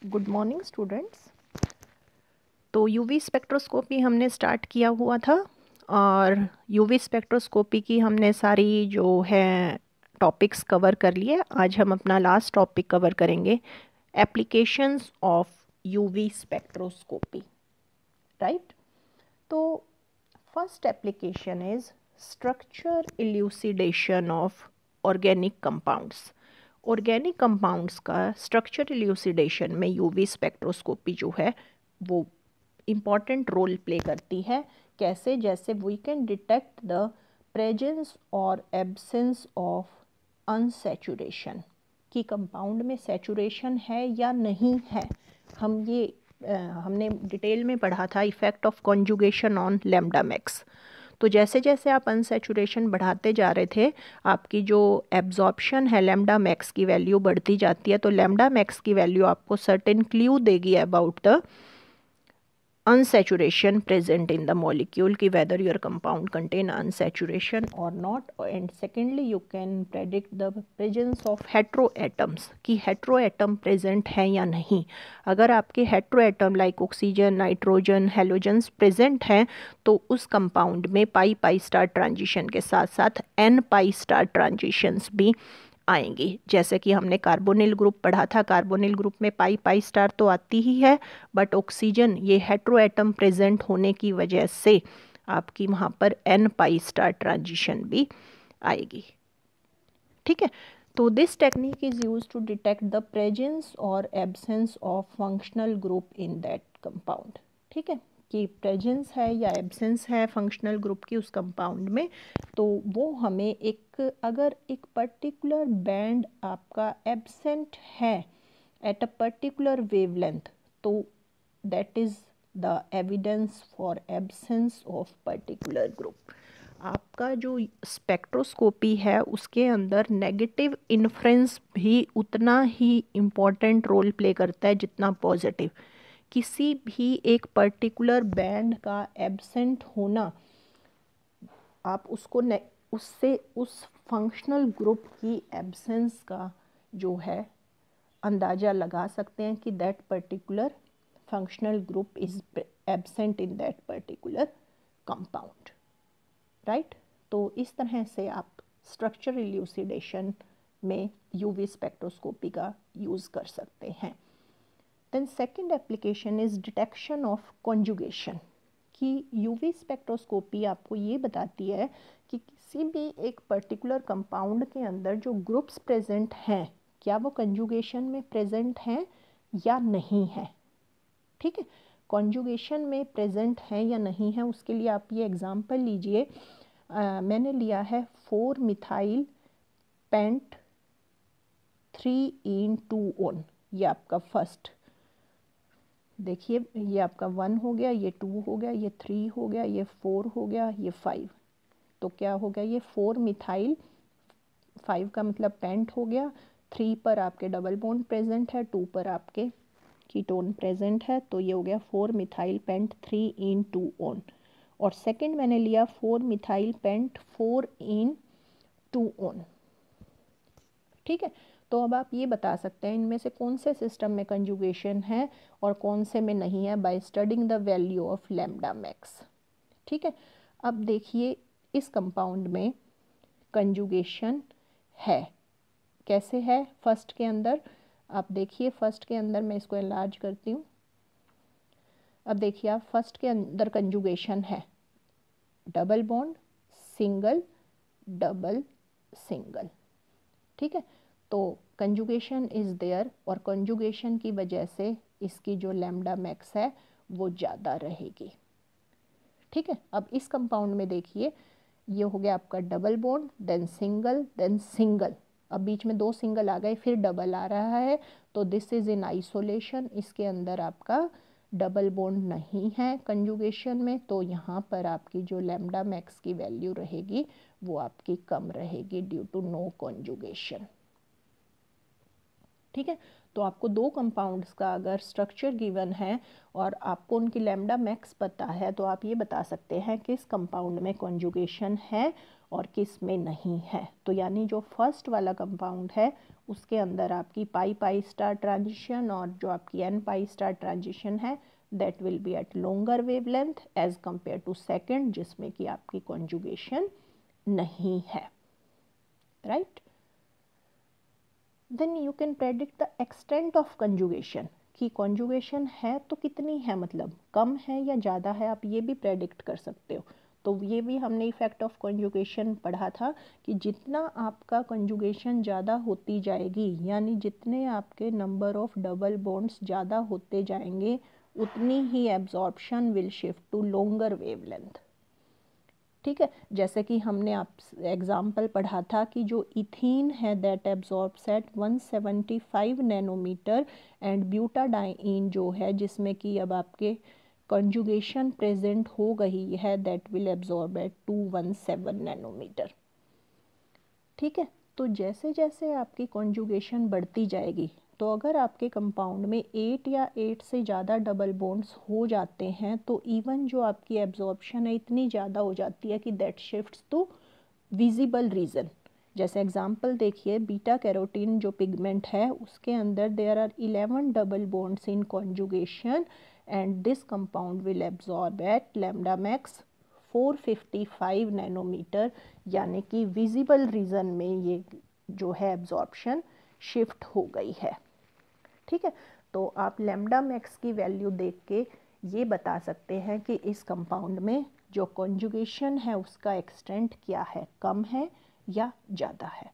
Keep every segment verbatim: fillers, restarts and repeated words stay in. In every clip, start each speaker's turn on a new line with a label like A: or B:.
A: Good morning students. तो UV spectroscopy हमने start किया हुआ था और यूवी स्पेक्ट्रोस्कोपी की हमने सारी जो है टॉपिक्स कवर कर लिए। आज हम अपना लास्ट टॉपिक कवर करेंगे, applications of UV spectroscopy, right. तो first application is structure elucidation of organic compounds. Organic compounds का स्ट्रक्चर इल्यूसिडेशन में यूवी स्पेक्ट्रोस्कोपी जो है वो इम्पॉर्टेंट रोल प्ले करती है। कैसे? जैसे we can detect the presence और एब्सेंस ऑफ अनसैचुरेशन, कि कंपाउंड में सैचुरेशन है या नहीं है। हम ये आ, हमने डिटेल में पढ़ा था effect of conjugation on lambda max. तो जैसे जैसे आप अनसैचुरेशन बढ़ाते जा रहे थे, आपकी जो एब्जॉर्प्शन है लैम्डा मैक्स की वैल्यू बढ़ती जाती है। तो लैम्डा मैक्स की वैल्यू आपको सर्टेन क्लू देगी about the unsaturation present in the molecule, ki whether your compound contain unsaturation or not. And secondly, you can predict the presence of heteroatoms, कि heteroatom present है या नहीं। अगर आपके heteroatom like oxygen, nitrogen, halogens present हैं तो उस compound में पाई पाई स्टार ट्रांजिशन के साथ साथ n पाई स्टार ट्रांजिशंस भी आएंगी। जैसे कि हमने कार्बोनिल ग्रुप पढ़ा था, कार्बोनिल ग्रुप में पाई पाई स्टार तो आती ही है, बट ऑक्सीजन ये हेट्रोएटम प्रेजेंट होने की वजह से आपकी वहाँ पर एन पाई स्टार ट्रांजिशन भी आएगी। ठीक है, तो this technique is use to detect the presence और absence of functional group in that compound. ठीक है, कि प्रेजेंस है या एब्सेंस है फंक्शनल ग्रुप की उस कंपाउंड में, तो वो हमें एक, अगर एक पर्टिकुलर बैंड आपका एब्सेंट है एट अ पर्टिकुलर वेवलेंथ, तो that is the evidence for absence of particular group. आपका जो स्पेक्ट्रोस्कोपी है उसके अंदर नेगेटिव इन्फ्रेंस भी उतना ही इम्पॉर्टेंट रोल प्ले करता है जितना पॉजिटिव। किसी भी एक पर्टिकुलर बैंड का एब्सेंट होना, आप उसको उससे उस फंक्शनल ग्रुप की एब्सेंस का जो है अंदाज़ा लगा सकते हैं कि that particular functional group is absent in that particular compound, right. तो इस तरह से आप स्ट्रक्चर इल्यूसिडेशन में यूवी स्पेक्ट्रोस्कोपी का यूज़ कर सकते हैं। Then second application is detection of conjugation, कि यूवी स्पेक्ट्रोस्कोपी आपको ये बताती है कि किसी भी एक पर्टिकुलर कंपाउंड के अंदर जो ग्रुप्स प्रेजेंट हैं, क्या वो कंजुगेशन में प्रेजेंट हैं या नहीं है। ठीक है, कॉन्जुगेशन में प्रेजेंट हैं या नहीं है, उसके लिए आप ये एग्जांपल लीजिए। मैंने लिया है four methyl pent three en two one, ये आपका फर्स्ट, देखिए ये आपका वन हो गया, ये टू हो गया, ये थ्री हो गया, ये फोर हो गया, ये फाइव। तो क्या हो गया, ये फोर मिथाइल, फाइव का मतलब पेंट हो गया, थ्री पर आपके डबल बॉन्ड प्रेजेंट है, टू पर आपके कीटोन प्रेजेंट है, तो ये हो गया four methyl pent three en two one. और सेकंड मैंने लिया four methyl pent four en two one. ठीक है, तो अब आप ये बता सकते हैं इनमें से कौन से सिस्टम में कंजुगेशन है और कौन से में नहीं है by studying the value of lambda max. ठीक है, अब देखिए इस कंपाउंड में कंजुगेशन है, कैसे है। फर्स्ट के अंदर आप देखिए, फर्स्ट के अंदर मैं इसको एनलार्ज करती हूँ। अब देखिए आप फर्स्ट के अंदर कंजुगेशन है double bond, single, double, single. ठीक है, तो कंजुगेशन इज़ देयर और कंजुगेशन की वजह से इसकी जो लैम्डा मैक्स है वो ज़्यादा रहेगी। ठीक है, अब इस कंपाउंड में देखिए ये हो गया आपका double bond, then single, then single, अब बीच में दो सिंगल आ गए, फिर डबल आ रहा है, तो दिस इज़ इन आइसोलेशन। इसके अंदर आपका डबल बॉन्ड नहीं है कंजुगेशन में, तो यहाँ पर आपकी जो लैम्डा मैक्स की वैल्यू रहेगी वो आपकी कम रहेगी ड्यू टू नो कंजुगेशन। ठीक है, तो आपको दो कंपाउंड्स का अगर स्ट्रक्चर गिवन है और आपको उनकी लैम्डा मैक्स पता है, तो आप ये बता सकते हैं कि इस कंपाउंड में कॉन्जुगेशन है और किस में नहीं है। तो यानी जो फर्स्ट वाला कंपाउंड है उसके अंदर आपकी पाई पाई स्टार ट्रांजिशन और जो आपकी एन पाई स्टार ट्रांजिशन है that will be at longer wavelength as compare to second जिसमें कि आपकी कॉन्जुगेशन नहीं है, right. Then you can predict the extent of conjugation कि कॉन्जुगेशन है तो कितनी है, मतलब कम है या ज़्यादा है, आप ये भी प्रेडिक्ट कर सकते हो। तो ये भी हमने इफेक्ट ऑफ कॉन्जुगेशन पढ़ा था कि जितना आपका कॉन्जुगेशन ज़्यादा होती जाएगी यानी जितने आपके नंबर ऑफ डबल बॉन्ड्स ज़्यादा होते जाएंगे उतनी ही absorption will shift to longer wavelength, ठीक है। जैसे कि हमने आप एग्जाम्पल पढ़ा था कि जो इथीन है that absorbs at one seventy five nanometer and butadiene जो है जिसमें कि अब आपके कंजुगेशन प्रेजेंट हो गई है that will absorb at two one seven nanometer, ठीक है। तो जैसे जैसे आपकी कंजुगेशन बढ़ती जाएगी तो अगर आपके कंपाउंड में एट या एट से ज़्यादा डबल बॉन्ड्स हो जाते हैं तो इवन जो आपकी एब्जॉर्प्शन है इतनी ज़्यादा हो जाती है कि that shifts to visible region. जैसे एग्जांपल देखिए बीटा कैरोटीन जो पिगमेंट है उसके अंदर there are eleven double bonds in conjugation and this compound will absorb at lambda max four fifty five nanometer, यानी कि विजिबल रीजन में ये जो है एब्जॉर्प्शन शिफ्ट हो गई है, ठीक है। तो आप लैम्डा मैक्स की वैल्यू देख के ये बता सकते हैं कि इस कंपाउंड में जो कॉन्जुगेशन है उसका एक्सटेंट क्या है, कम है या ज़्यादा है।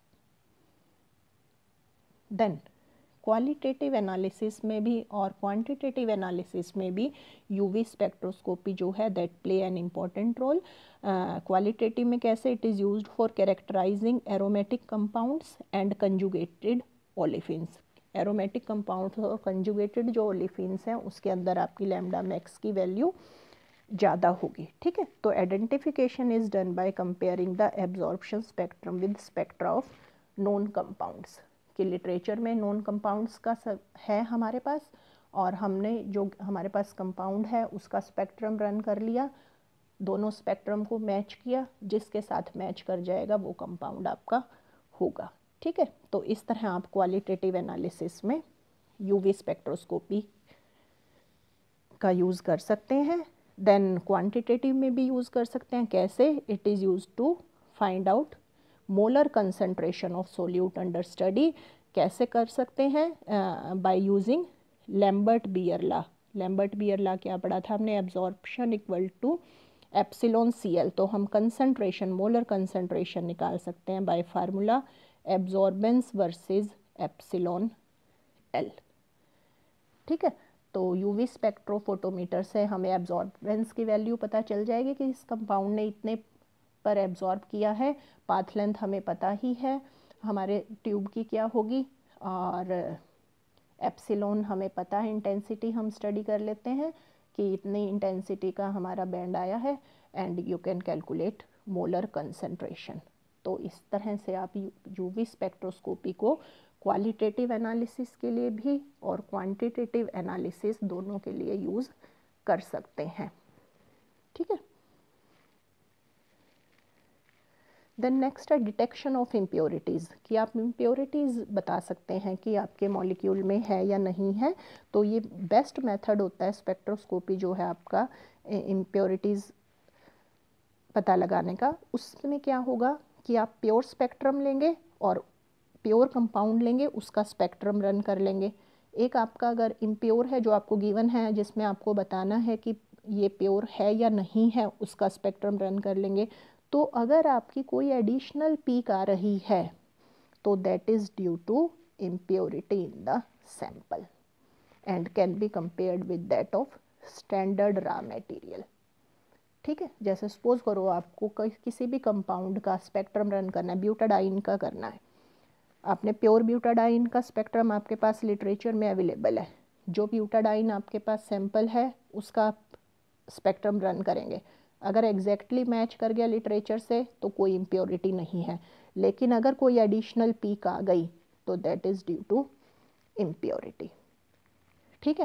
A: देन क्वालिटेटिव एनालिसिस में भी और क्वांटिटेटिव एनालिसिस में भी यूवी स्पेक्ट्रोस्कोपी जो है that play an important role. Qualitative में कैसे, it is used for characterising aromatic compounds and conjugated olefins. Aromatic compounds और कंजुगेटेड जो ओलेफिन्स हैं उसके अंदर आपकी लैम्डा मैक्स की वैल्यू ज़्यादा होगी, ठीक है। तो identification is done by comparing the absorption spectrum with spectra of known compounds. कि लिटरेचर में नॉन कंपाउंड्स का सब है हमारे पास और हमने जो हमारे पास कंपाउंड है उसका स्पेक्ट्रम रन कर लिया, दोनों स्पेक्ट्रम को मैच किया, जिसके साथ मैच कर जाएगा वो कंपाउंड आपका होगा, ठीक है। तो इस तरह आप क्वालिटेटिव एनालिसिस में यूवी स्पेक्ट्रोस्कोपी का यूज़ कर सकते हैं। देन क्वांटिटेटिव में भी यूज़ कर सकते हैं। कैसे, it is use to find out molar concentration of solute under study. कैसे कर सकते हैं, by using Lambert Beer law. Lambert Beer law क्या पढ़ा था हमने, absorption equal to epsilon C L. तो हम कंसंट्रेशन, मोलर कंसंट्रेशन निकाल सकते हैं by formula absorbance versus epsilon L, ठीक है। तो यूवी स्पेक्ट्रोफोटोमीटर से हमें एब्जॉर्बेंस की वैल्यू पता चल जाएगी कि इस कंपाउंड ने इतने पर एब्जॉर्ब किया है, पाथ लेंथ हमें पता ही है हमारे ट्यूब की क्या होगी, और एप्सिलॉन हमें पता है, इंटेंसिटी हम स्टडी कर लेते हैं कि इतनी इंटेंसिटी का हमारा बैंड आया है and you can calculate molar concentration. तो इस तरह से आप यूवी स्पेक्ट्रोस्कोपी को क्वालिटेटिव एनालिसिस के लिए भी और क्वांटिटेटिव एनालिसिस दोनों के लिए यूज़ कर सकते हैं, ठीक है। देन नेक्स्ट है डिटेक्शन ऑफ इम्प्योरिटीज़, कि आप इम्प्योरिटीज़ बता सकते हैं कि आपके मॉलिक्यूल में है या नहीं है। तो ये बेस्ट मेथड होता है स्पेक्ट्रोस्कोपी जो है आपका इम्प्योरिटीज़ पता लगाने का। उसमें क्या होगा कि आप प्योर स्पेक्ट्रम लेंगे और प्योर कंपाउंड लेंगे, उसका स्पेक्ट्रम रन कर लेंगे। एक आपका अगर इम्प्योर है जो आपको गिवन है जिसमें आपको बताना है कि ये प्योर है या नहीं है, उसका स्पेक्ट्रम रन कर लेंगे। तो अगर आपकी कोई एडिशनल पीक आ रही है तो that is due to impurity in the sample and can be compared with that of standard raw material, ठीक है। जैसे सपोज करो आपको किसी भी कंपाउंड का स्पेक्ट्रम रन करना है, ब्यूटाडाइन का करना है, आपने प्योर ब्यूटाडाइन का स्पेक्ट्रम आपके पास लिटरेचर में अवेलेबल है, जो ब्यूटाडाइन आपके पास सैंपल है उसका आप स्पेक्ट्रम रन करेंगे। अगर एग्जैक्टली मैच कर गया लिटरेचर से तो कोई इम्प्योरिटी नहीं है, लेकिन अगर कोई एडिशनल पीक आ गई तो that is due to impurity, ठीक है।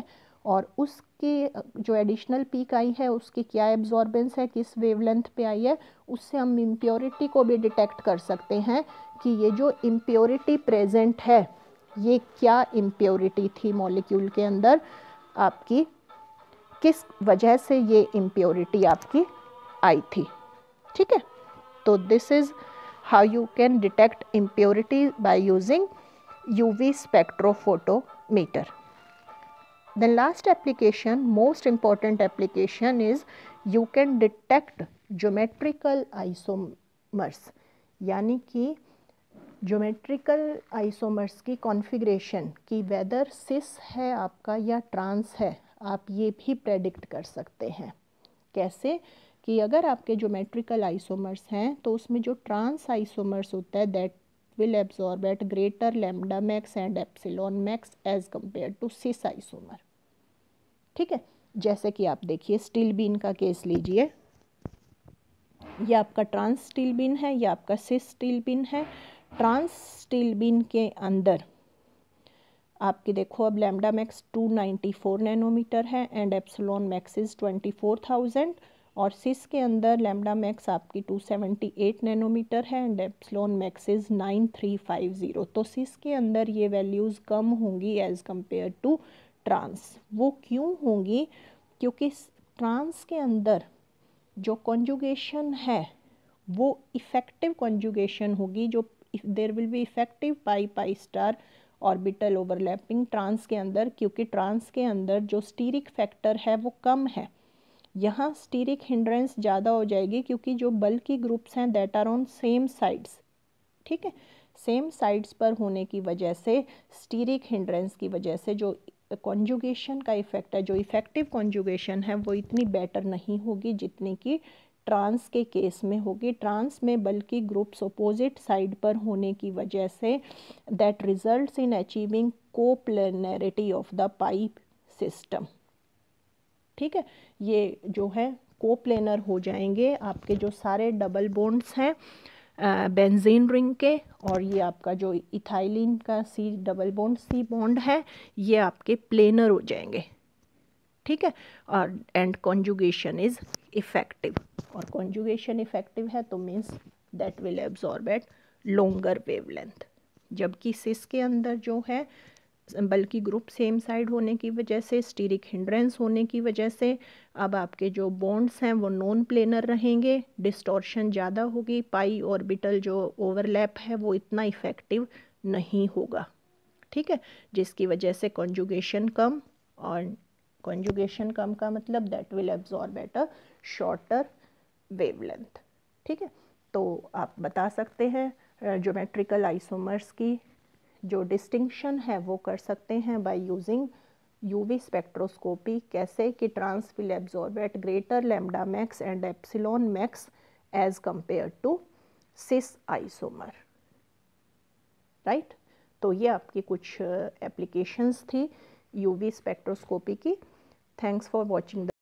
A: और उसके जो एडिशनल पीक आई है उसकी क्या एब्जॉर्बेंस है, किस वेवलेंथ पे आई है, उससे हम इम्प्योरिटी को भी डिटेक्ट कर सकते हैं कि ये जो इम्प्योरिटी प्रेजेंट है ये क्या इम्प्योरिटी थी मॉलिक्यूल के अंदर, आपकी किस वजह से ये इम्प्योरिटी आपकी आई थी। ठीक है, तो this is how you can detect impurity by using UV spectrophotometer. The last application, most important application is you can detect geometrical isomers, यानी कि geometrical isomers की configuration की whether cis है आपका या trans है, आप ये भी predict कर सकते हैं। कैसे कि अगर आपके geometrical isomers हैं तो उसमें जो trans isomers होता है that will absorb at greater lambda max and epsilon max as compared to cis isomer। ठीक है, जैसे कि आप देखिए स्टील बीन का केस लीजिए, ये आपका ट्रांस स्टील बीन है, ये आपका सिस स्टील बीन है। ट्रांस स्टील बीन के अंदर आपकी देखो अब lambda max two ninety four nanometer है and epsilon max is twenty four thousand, और सिस के अंदर लैम्डा मैक्स आपकी टू सेवेंटी एट नैनोमीटर है and epsilon max is nine three five zero. तो सिस के अंदर ये वैल्यूज़ कम होंगी एज़ कंपेयर टू ट्रांस। वो क्यों होंगी? क्योंकि ट्रांस के अंदर जो कॉन्जुगेशन है वो इफ़ेक्टिव कॉन्जुगेशन होगी, जो there will be effective pi pi star orbital overlapping trans के अंदर, क्योंकि ट्रांस के अंदर जो स्टीरिक फैक्टर है वो कम है। यहाँ स्टीरिक हिंड्रेंस ज़्यादा हो जाएगी क्योंकि जो बल्कि ग्रुप्स हैं that are on same sides. ठीक है, सेम साइड्स पर होने की वजह से स्टीरिक हिंड्रेंस की वजह से जो कॉन्जुगेशन का इफ़ेक्ट है, जो इफ़ेक्टिव कॉन्जुगेशन है वो इतनी बेटर नहीं होगी जितनी कि ट्रांस के केस में होगी। ट्रांस में बल्कि ग्रुप्स अपोजिट साइड पर होने की वजह से that results in achieving coplanarity of the pi system. ठीक है, ये जो है कोप्लेनर हो जाएंगे आपके जो सारे डबल बॉन्ड्स हैं बेंजीन रिंग के, और ये आपका जो इथाइलिन का C double bond C bond है ये आपके प्लेनर हो जाएंगे। ठीक है, और एंड कॉन्जुगेशन इज इफेक्टिव, और कॉन्जुगेशन इफेक्टिव है तो means that will absorb at longer wavelength. जबकि सिस के अंदर जो है बल्कि ग्रुप सेम साइड होने की वजह से, स्टीरिक हिंड्रेंस होने की वजह से अब आपके जो बॉन्ड्स हैं वो नॉन प्लेनर रहेंगे, डिस्टॉर्शन ज़्यादा होगी, पाई ऑर्बिटल जो ओवरलैप है वो इतना इफ़ेक्टिव नहीं होगा। ठीक है, जिसकी वजह से कॉन्जुगेशन कम, और कॉन्जुगेशन कम का मतलब that will absorb at a shorter wavelength. ठीक है, तो आप बता सकते हैं ज्योमेट्रिकल आइसोमर्स की जो डिस्टिंक्शन है वो कर सकते हैं बाय यूजिंग यूवी स्पेक्ट्रोस्कोपी। कैसे कि trans will absorb at greater lambda max and epsilon max as compare to cis isomer. Right, तो ये आपकी कुछ एप्लीकेशंस थी यूवी स्पेक्ट्रोस्कोपी की। Thanks for watching.